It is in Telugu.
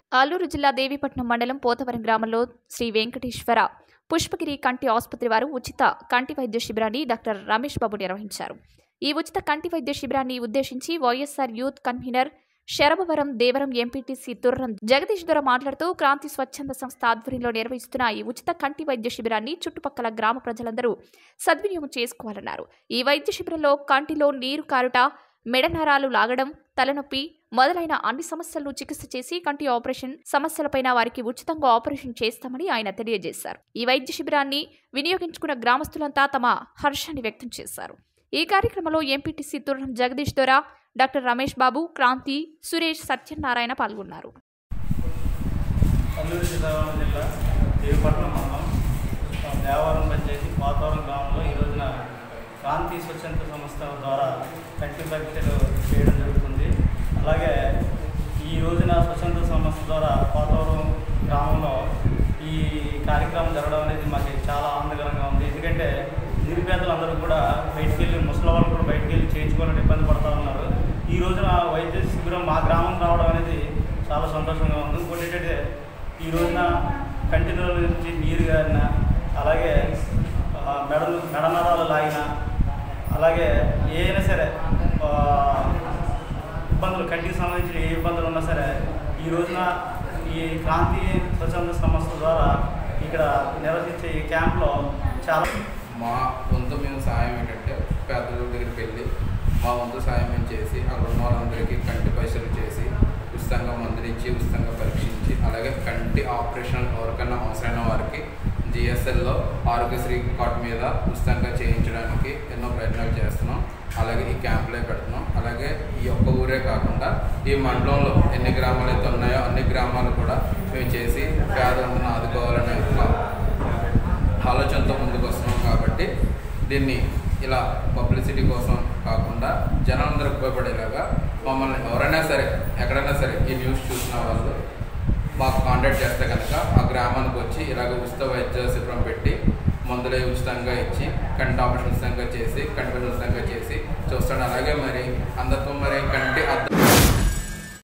ఆలూరు జిల్లా దేవీపట్నం మండలం పోతవరం గ్రామంలో శ్రీ వెంకటేశ్వర పుష్పగిరి కంటి ఆసుపత్రి వారు ఉచిత కంటి వైద్య శిబిరాన్ని డాక్టర్ రమేష్ బాబు నిర్వహించారు. ఈ ఉచిత కంటి వైద్య శిబిరాన్ని ఉద్దేశించి YSR youth convener Sarabhavaram Devaram MPTC Turram Jagadish Dora మాట్లాడుతూ క్రాంతి స్వచ్ఛంద సంస్థ ఆధ్వర్యంలో నిర్వహిస్తున్న ఈ ఉచిత కంటి వైద్య శిబిరాన్ని చుట్టుపక్కల గ్రామ ప్రజలందరూ సద్వినియోగం చేసుకోవాలన్నారు. ఈ వైద్య శిబిరంలో కంటిలో నీరు కారుట, మెడనరాలు లాగడం, తలనొప్పి మొదలైన అన్ని సమస్యలను చికిత్స చేసి కంటి ఆపరేషన్ సమస్యలపైన వారికి ఉచితంగా ఆపరేషన్ చేస్తామని ఆయన తెలియజేశారు. ఈ వైద్య శిబిరాన్ని వినియోగించుకున్న గ్రామస్తులంతా తమ హర్షాన్ని వ్యక్తం చేశారు. ఈ కార్యక్రమంలో ఎంపీటీసీ తుర్రం జగదీష్ దొర, డాక్టర్ రమేష్ బాబు, క్రాంతి, సురేష్, సత్యనారాయణ పాల్గొన్నారు. అల్లూరు సీతారామరాజు జిల్లా దేవీపట్నం మండలం దేవరం పంచాయతీ పోతవరం గ్రామంలో ఈ రోజున క్రాంతి స్వచ్ఛంద సంస్థ ద్వారా కంటి పరీక్షలు చేయడం జరుగుతుంది. అలాగే ఈ రోజున స్వచ్ఛంద సంస్థ ద్వారా పోతవరం గ్రామంలో ఈ కార్యక్రమం జరగడం అనేది మాకు చాలా ఆనందకరంగా ఉంది. ఎందుకంటే నిరుపేదలందరూ కూడా బయటికి వెళ్ళి, ముసలి వాళ్ళు కూడా బయటికి వెళ్ళి చేయించుకోవాలని ఇబ్బంది పడుతూ ఉన్నారు. ఈ రోజున వైద్య శిబిరం మా గ్రామం రావడం అనేది చాలా సంతోషంగా ఉంది. ఇంకోటి ఏంటంటే ఈ రోజున కంటిలో నుంచి నీరు గారిన, అలాగే మెడనరాలు లాగిన, అలాగే ఏదైనా సరే ఇబ్బందులు, కంటికి సంబంధించిన ఏ ఇబ్బందులు ఉన్నా సరే ఈ రోజున ఈ క్రాంతి స్వచ్ఛంద సంస్థ ద్వారా ఇక్కడ నిర్వహించే ఈ క్యాంప్లో చాలా మా వంతు మేము సాయం ఏంటంటే పేదల దగ్గరికి వెళ్ళి మా వంతు సాయం మేము చేసి అక్కడ ఉన్న వాళ్ళందరికీ కంటి పరీక్షలు చేసి ఉచితంగా మందులిచ్చి ఉచితంగా పరీక్షించి, అలాగే కంటి ఆపరేషన్ ఎవరికైనా అవసరమైన వారికి జిఎస్ఎల్లో ఆరోగ్యశ్రీ కార్డు మీద ఉచితంగా చేయించడానికి ఎన్నో ప్రయత్నాలు చేస్తున్నాం. అలాగే ఈ క్యాంపులే పెడుతున్నాం. అలాగే ఈ ఒక్క ఊరే కాకుండా ఈ మండలంలో ఎన్ని గ్రామాలు అయితే ఉన్నాయో అన్ని గ్రామాలు కూడా మేము చేసి పేదలను ఆదుకోవాలనే ఆలోచనతో ముందుకు వస్తున్నాం. కాబట్టి దీన్ని ఇలా పబ్లిసిటీ కోసం కాకుండా జనాలందరూ ఉపయోగపడేలాగా మమ్మల్ని ఎవరైనా సరే ఎక్కడైనా సరే ఈ న్యూస్ చూసిన వాళ్ళు మాకు కాంటాక్ట్ చేస్తే కనుక ఆ గ్రామానికి వచ్చి ఇలాగ ఉచిత వైద్య శిబిరం పెట్టి మందులే ఉచితంగా ఇచ్చి కంటి ఆపరేషన్ ఉచితంగా చేసి కంటి ఉచితంగా చేసి చూస్తాడు. అలాగే మరి అందరితో మరి కంటి